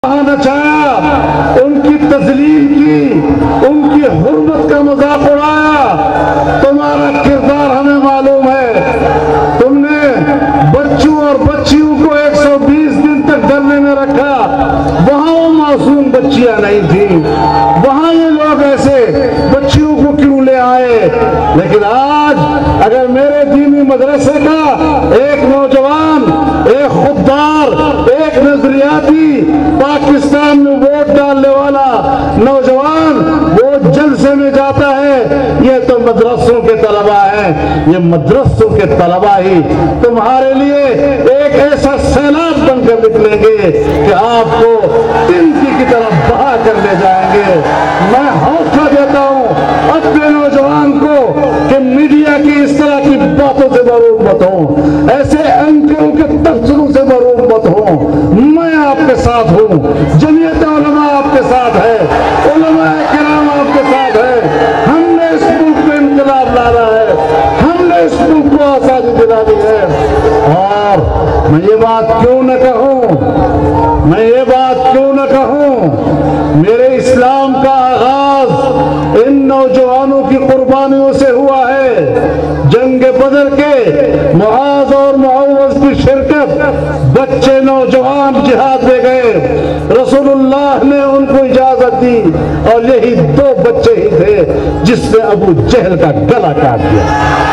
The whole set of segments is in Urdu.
نچایا، ان کی تذلیل کی، ان کی حرمت کا مذاق اڑایا۔ تمہارا کردار ہمیں معلوم ہے، تم نے بچوں اور بچیوں کو 120 دن تک دھرنے میں رکھا، وہاں وہ معصوم بچیاں نہیں تھیں، وہاں یہ لوگ ایسے بچیوں کو کیوں لے آئے؟ لیکن آج اگر میرے دینی مدرسے کا ایک نوجوان، ایک خوددار، ایک نظریاتی پاکستان میں ووٹ ڈالنے والا نوجوان وہ جلسے میں جاتا ہے، یہ تو مدرسوں کے طلبہ ہیں، یہ مدرسوں کے طلبہ ہی تمہارے لیے ایک ایسا سیلاب بن کر نکلیں گے کہ آپ کو ٹنکی کی طرف بہا کر لے جائیں گے۔ میں حوصلہ دیتا ہوں اپنے نوجوان کو کہ میڈیا کی اس طرح کی باتوں سے محروم مت ہوں، ایسے اینکروں کے تبصروں سے محروم مت ہوں۔ میں آپ کے ساتھ ہوں، جمعیت علماء آپ کے ساتھ ہے، علماء کرام آپ کے ساتھ ہے۔ ہم نے اس ملک میں انقلاب لانا ہے، ہم نے اس ملک کو آزادی دلانی ہے۔ اور میں یہ بات کیوں نہ کہوں، میں یہ بات کیوں نہ کہوں، میرے اسلام کا آغاز ان نوجوانوں کی قربانیوں سے ہوا ہے۔ جنگ بدر کے معاذ اور معوذ کی شرکت، بچے نوجوان جہاد میں گئے، رسول اللہ نے ان کو اجازت دی، اور یہی 2 بچے ہی تھے جس نے ابو جہل کا گلا کاٹ دیا۔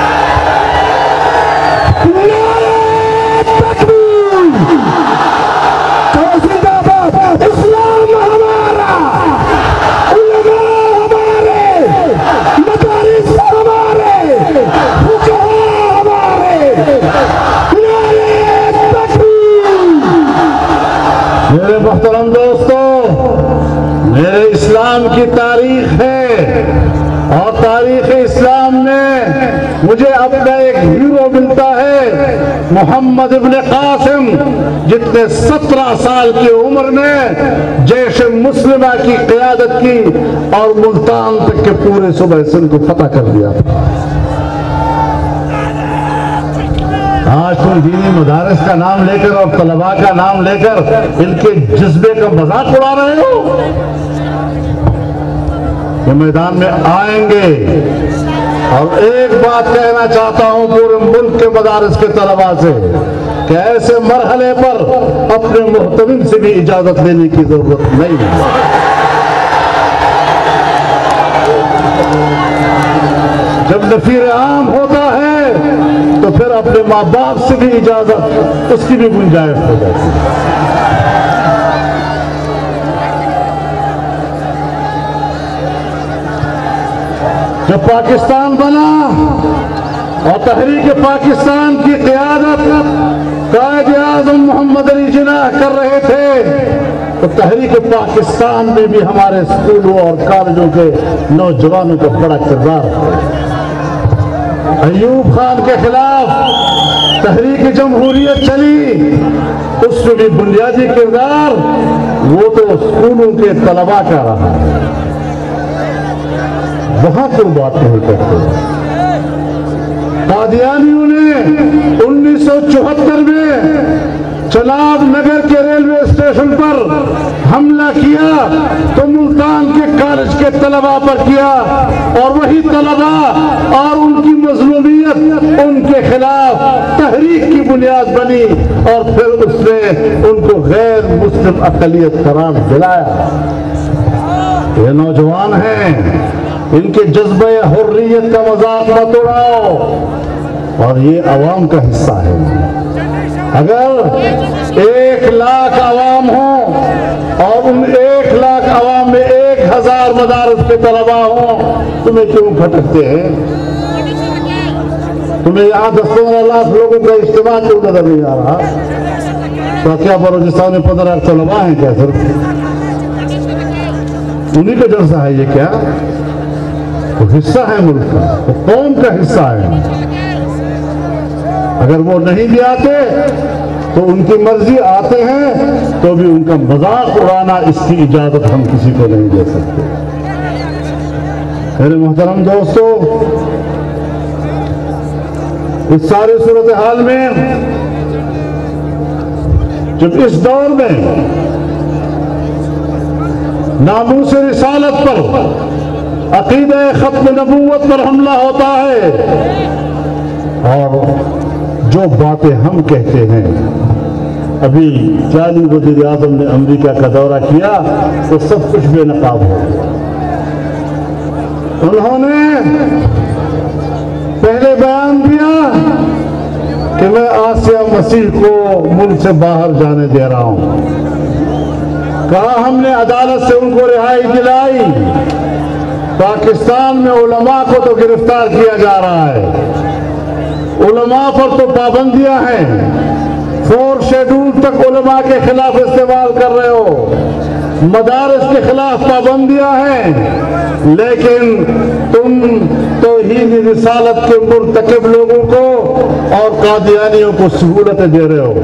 اسلام ہمارا، علماء ہمارے، مدارس ہمارے، فقہاء ہمارے، نعرہ تکبیر۔ میرے محترم دوستو، میرے اسلام کی تاریخ ہے، اور تاریخ اسلام میں مجھے اپنا ایک ہیرو ملتا ہے، محمد ابن قاسم، جتنے 17 سال کی عمر میں جیش مسلمہ کی قیادت کی اور ملتان تک کے پورے صوبہ سندھ کو فتح کر دیا۔ آج تم دینی مدارس کا نام لے کر اور طلباء کا نام لے کر ان کے جذبے کا مذاق اڑا رہے ہو۔ یہ میدان میں آئیں گے، اور ایک بات کہنا چاہتا ہوں پورے ملک کے مدارس کے طلباء سے کہ ایسے مرحلے پر اپنے محتمم سے بھی اجازت لینے کی ضرورت نہیں ہے۔ جب نفیر عام ہوتا ہے تو پھر اپنے ماں باپ سے بھی اجازت، اس کی بھی گنجائش ہو جاتی ہے۔ جب پاکستان بنا اور تحریک پاکستان کی قیادت قائد اعظم محمد علی جناح کر رہے تھے، تو تحریک پاکستان میں بھی ہمارے اسکولوں اور کالجوں کے نوجوانوں کا بڑا کردار ہے۔ ایوب خان کے خلاف تحریک جمہوریت چلی، اس میں بھی بنیادی کردار وہ تو اسکولوں کے طلباء کا رہا۔ وہاں کیوں بات نہیں کرتے؟ قادیانیوں نے 1974 میں چناب نگر کے ریلوے اسٹیشن پر حملہ کیا تو ملتان کے کالج کے طلباء پر کیا، اور وہی طلباء اور ان کی مظلومیت ان کے خلاف تحریک کی بنیاد بنی، اور پھر اس نے ان کو غیر مسلم اقلیت قرار دلایا۔ یہ نوجوان ہیں، ان کے جذبہ حریت کا مذاق مت اڑاؤ، اور یہ عوام کا حصہ ہے۔ اگر 1,00,000 عوام ہوں اور ان 1,00,000 عوام میں 1,000 مدارس کے طلباء ہوں، تمہیں کیوں کھٹکتے ہیں؟ تمہیں یہاں 10-15 لاکھ لوگوں کا اجتماع کیوں نظر نہیں آ رہا؟ تو کیا بلوچستان میں 15 لاکھ طلباء ہیں کیا؟ صرف انہی کا جلسہ ہے یہ کیا؟ وہ حصہ ہے ملک کا، وہ قوم کا حصہ ہے۔ اگر وہ نہیں بھی آتے تو ان کی مرضی، آتے ہیں تو بھی ان کا مذاق اڑانا، اس کی اجازت ہم کسی کو نہیں دے سکتے۔ میرے محترم دوستو، اس ساری صورتحال میں جب اس دور میں नामूस रिसालत पर, अकीदे खत्म नबूवत पर हमला होता है। और जो बातें हम कहते हैं, अभी 40 वज़ीर आज़म ने अमेरिका का दौरा किया तो सब कुछ बेनकाब हो गया। उन्होंने पहले बयान दिया कि मैं आसिया मसीह को मुल्क से बाहर जाने दे रहा हूं। कहा हमने अदालत से उनको रिहाई दिलाई। पाकिस्तान में उलमा को तो गिरफ्तार किया जा रहा है, उलमा पर तो पाबंदियां हैं, 4 शेड्यूल तक उलमा के खिलाफ इस्तेमाल कर रहे हो, मदारस के खिलाफ पाबंदियां हैं, लेकिन तुम तौहीद रिसालत के मुर्तकिब लोगों को और कादियानियों को सहूलतें दे रहे हो।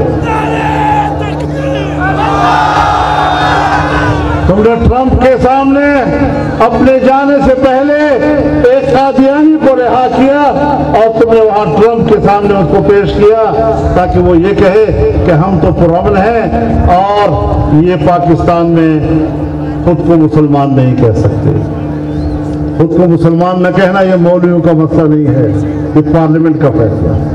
तुमने ट्रंप के सामने अपने जाने से पहले एक कादियानी को रिहा किया और तुमने वहां ट्रंप के सामने उसको पेश किया ताकि वो ये कहे कि हम तो पुरअमन हैं और ये पाकिस्तान में खुद को मुसलमान नहीं कह सकते। खुद को मुसलमान न कहना ये मौलवियों का मसला नहीं है, ये पार्लियामेंट का फैसला है।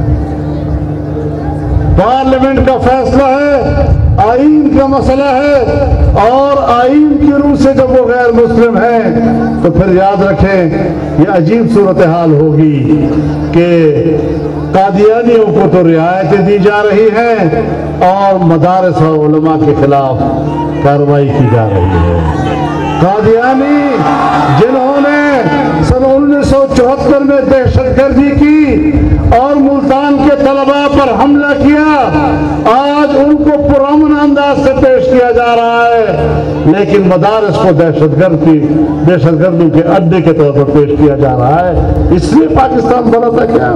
पार्लियामेंट का फैसला है, आईन का मसला है, और आईन की रूह से जब वो गैर मुस्लिम है तो फिर याद रखें ये अजीब सूरत हाल होगी कि कादियानियों को तो रियायतें दी जा रही हैं और मदारस और उलमा के खिलाफ कार्रवाई की जा रही है। कादियानी जिन्होंने सन 1974 में दहशतगर्दी की और मुल्तान के तलबा पर हमला किया, आज उनको पुरअमन अंदाज से पेश किया जा रहा है, लेकिन मदारस को दहशतगर्दों के अड्डे के तौर पर पेश किया जा रहा है। इसलिए पाकिस्तान बना था क्या?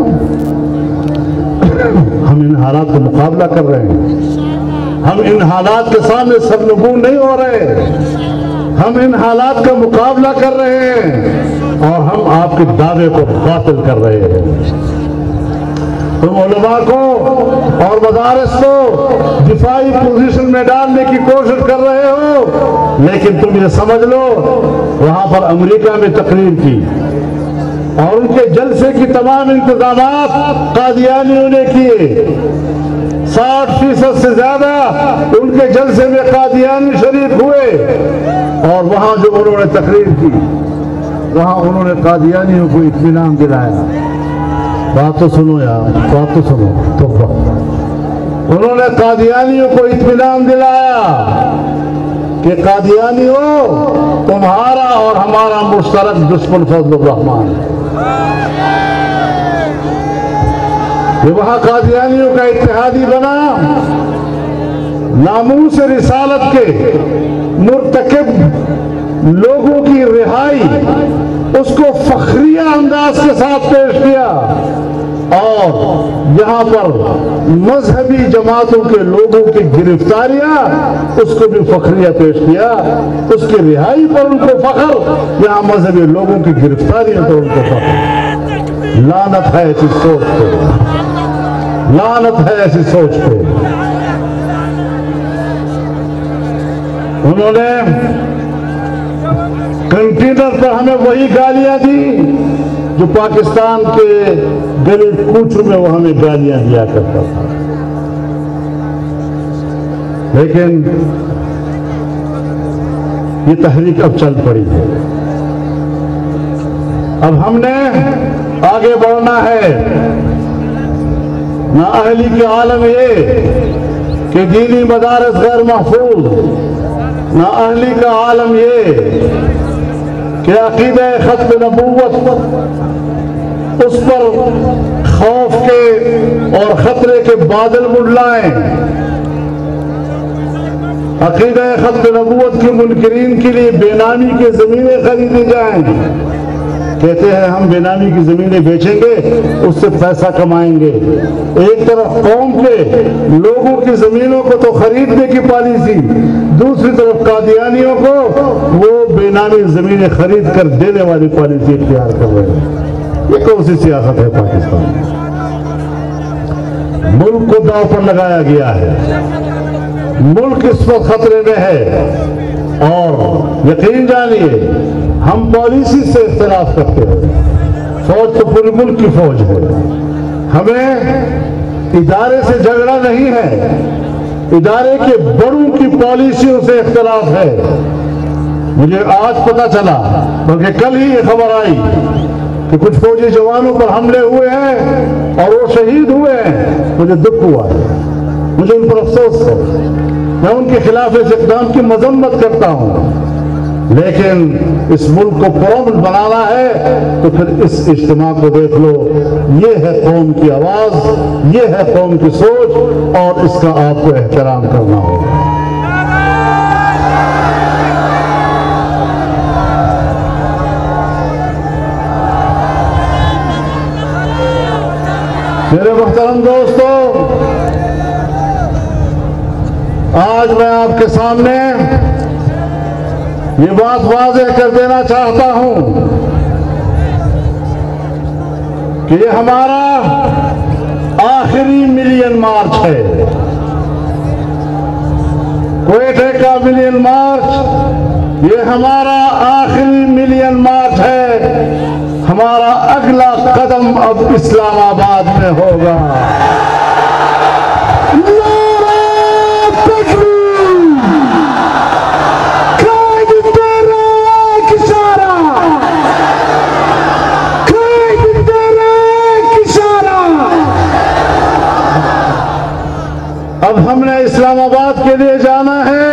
हम इन हालात का मुकाबला कर रहे हैं, हम इन हालात के सामने सरनगू नहीं हो रहे, हम इन हालात का मुकाबला कर रहे हैं और हम आपके दावे को बातिल कर रहे हैं। तुम उलमा को और मदारस को दिफाई पोजीशन में डालने की कोशिश कर रहे हो, लेकिन तुम ये समझ लो वहां पर अमेरिका में तकरीर की और उनके जलसे की तमाम इंतजामात कादियानियों ने किए। 60% से ज्यादा उनके जलसे में कादियानी शरीक हुए और वहां जो उन्होंने तकरीर की वहां उन्होंने कादियानियों को इत्मीनान दिलाया। बात तो सुनो यार, बात तो सुनो। तो उन्होंने कादियानियों को इत्मीनान दिलाया कि कादियानियों तुम्हारा और हमारा मुश्तरक दुश्मन फजलुर रहमान है। ये वहां कादियानियों का इत्तेहादी बना, नामूस रिसालत के मुर्तकिब लोगों की रिहाई उसको फखरिया अंदाज के साथ पेश किया और यहाँ पर मजहबी जमातों के लोगों की गिरफ्तारियां उसको भी फखरिया पेश किया। उसकी रिहाई पर उनको फख्र, यहाँ मजहबी लोगों की गिरफ्तारियों पर उनको फख्र। लानत है ऐसी सोच पे, लानत है ऐसी सोच पे। उन्होंने कंटेनर पर हमें वही गालियां दी जो पाकिस्तान के गली कूचों में वो हमें गालियां दिया करता था, लेकिन ये तहरीक अब चल पड़ी है। अब हमने आगे बढ़ना है। ना अहली के आलम ये कि दीनी मदारस गैर महफूज, ना अहली का आलम ये कि अकीदा खत्म नबूवत उस पर खौफ के और खतरे के बादल मुंडलाएं। अकीदा खत्म नबूवत के मुनकरीन के लिए बेनामी की जमीनें खरीदी जाएं। कहते हैं हम बेनामी की जमीनें बेचेंगे, उससे पैसा कमाएंगे। एक तरफ कौम के लोगों की जमीनों को तो खरीदने की पॉलिसी, दूसरी तरफ कादियानियों को वो बेनामी जमीनें खरीद कर देने वाली पॉलिसी इख्तियार कर रहे हैं। ये कौन सी सियासत है पाकिस्तान में? मुल्क को दांव पर लगाया गया है, मुल्क इस वक्त खतरे में है और یقین جانیے ہم پالیسی سے اختلاف کرتے ہیں، فوج تو پورے ملک کی فوج ہے، ہمیں ادارے سے جھگڑا نہیں ہے، ادارے کے بڑوں کی پالیسیوں سے اختلاف ہے۔ مجھے آج پتا چلا، بلکہ کل ہی یہ خبر آئی کہ کچھ فوجی جوانوں پر حملے ہوئے ہیں اور وہ شہید ہوئے ہیں۔ مجھے دکھ ہوا ہے، مجھے ان پر افسوس ہے، میں ان کے خلاف اس اقدام کی مذمت کرتا ہوں، لیکن اس ملک کو پرامن بنانا ہے تو پھر اس اجتماع کو دیکھ لو، یہ ہے قوم کی آواز، یہ ہے قوم کی سوچ، اور اس کا آپ کو احترام کرنا ہوگا۔ میرے محترم دوستو، آج میں آپ کے سامنے یہ بات واضح کر دینا چاہتا ہوں کہ یہ ہمارا آخری ملین مارچ ہے، کوئٹے کا ملین مارچ، یہ ہمارا آخری ملین مارچ ہے۔ ہمارا اگلا قدم اب اسلام آباد میں ہوگا۔ اب ہم نے اسلام آباد کے لیے جانا ہے،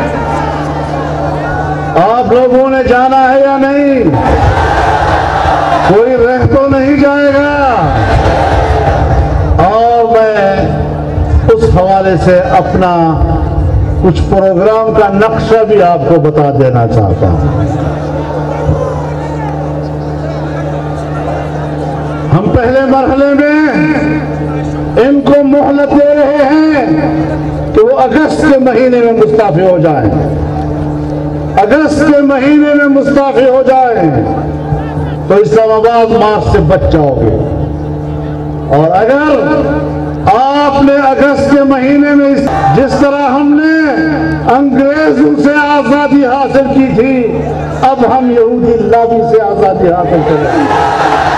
آپ لوگوں نے جانا ہے یا نہیں؟ کوئی رہ تو نہیں جائے گا؟ اور میں اس حوالے سے اپنا کچھ پروگرام کا نقشہ بھی آپ کو بتا دینا چاہتا ہوں۔ ہم پہلے مرحلے میں ان کو مہلت دے رہے ہیں کہ وہ اگست کے مہینے میں مستعفی ہو جائیں، اگست کے مہینے میں مستعفی ہو جائیں تو اسلام آباد مارچ سے بچ جاؤ گے۔ اور اگر آپ نے اگست کے مہینے میں جس طرح ہم نے انگریزوں سے آزادی حاصل کی تھی، اب ہم یہودی لابی سے آزادی حاصل کریں گے۔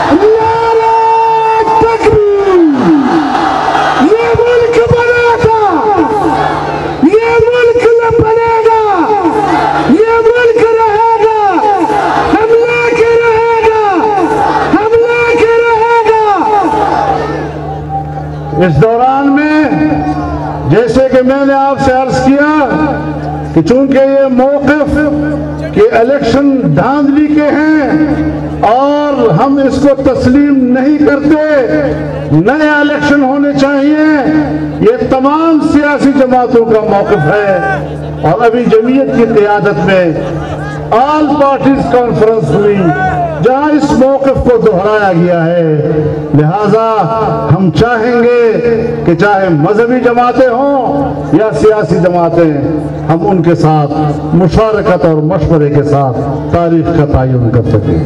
اس دوران میں جیسے کہ میں نے آپ سے عرض کیا کہ چونکہ یہ موقف کہ الیکشن دھاندلی کے ہیں اور ہم اس کو تسلیم نہیں کرتے، نئے الیکشن ہونے چاہیے، یہ تمام سیاسی جماعتوں کا موقف ہے۔ اور ابھی جمعیت کی قیادت میں آل پارٹیز کانفرنس ہوئی جہاں اس موقف کو دہرایا گیا ہے۔ لہذا ہم چاہیں گے کہ چاہے مذہبی جماعتیں ہوں یا سیاسی جماعتیں، ہم ان کے ساتھ مشارکت اور مشورے کے ساتھ تاریخ کا تعین کر سکیں۔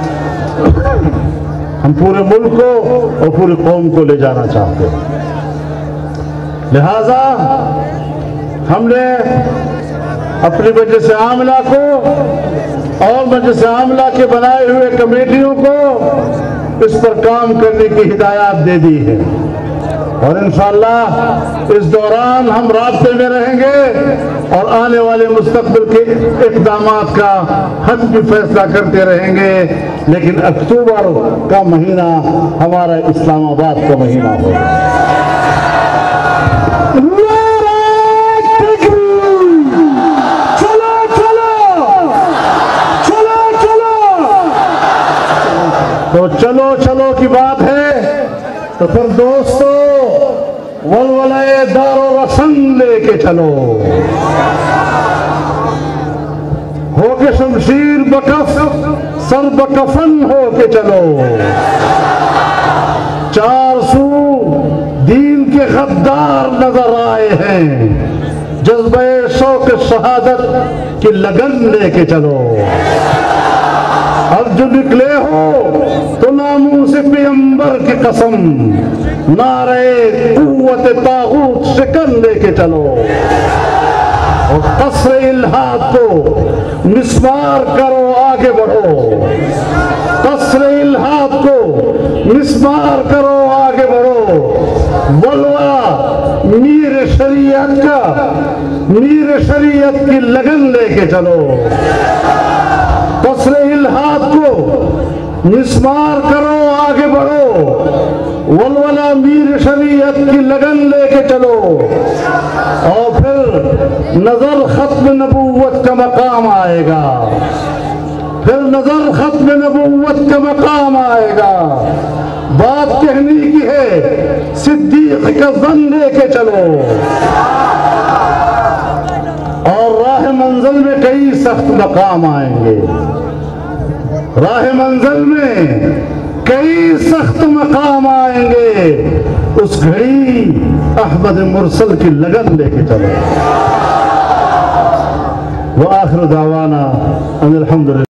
ہم پورے ملک کو اور پوری قوم کو لے جانا چاہتے ہیں۔ لہذا ہم نے اپنی مجلس عاملہ کو اور مجلس عاملہ کے بنائے ہوئے کمیٹیوں کو اس پر کام کرنے کی ہدایات دے دی ہے، اور انشاءاللہ اس دوران ہم رابطے میں رہیں گے اور آنے والے مستقبل کے اقدامات کا حتمی فیصلہ کرتے رہیں گے۔ لیکن اکتوبر کا مہینہ ہمارا اسلام آباد کا مہینہ ہوگا۔ تو چلو چلو کی بات ہے تو پھر دوستو ولولہ دار و رسن لے کے چلو، ہو کے شمشیر بکف سر بکفن ہو کے چلو، چار سو دین کے غدار نظر آئے ہیں، جذبہ شوق شہادت کی لگن لے کے چلو۔ اب جو نکلے ہو تو ناموس پیغمبر کی قسم، نعرے قوت طاغوت شکن لے کے چلو، اور قصر الہاد کو مسمار کرو آگے بڑھو، قصر الہات کو مسمار کرو آگے بڑھو، ولولہ میر شریعت کی لگن لے کے چلو، قصر الہات کو مسمار کرو آگے بڑھو، ولولہ میر شریعت کی لگن لے کے چلو، اور پھر نظر ختم نبوت کا مقام آئے گا، پھر نظر ختم نبوت کا مقام آئے گا۔ بات کہنے کی ہے صدیق کا ظن لے کے چلو، اور راہ منزل میں کئی سخت مقام آئیں گے، راہ منزل میں کئی سخت مقام آئیں گے، اس گھڑی احمد مرسل کی لگن لے کے چلو۔ وآخر دعوانا ان الحمدللہ۔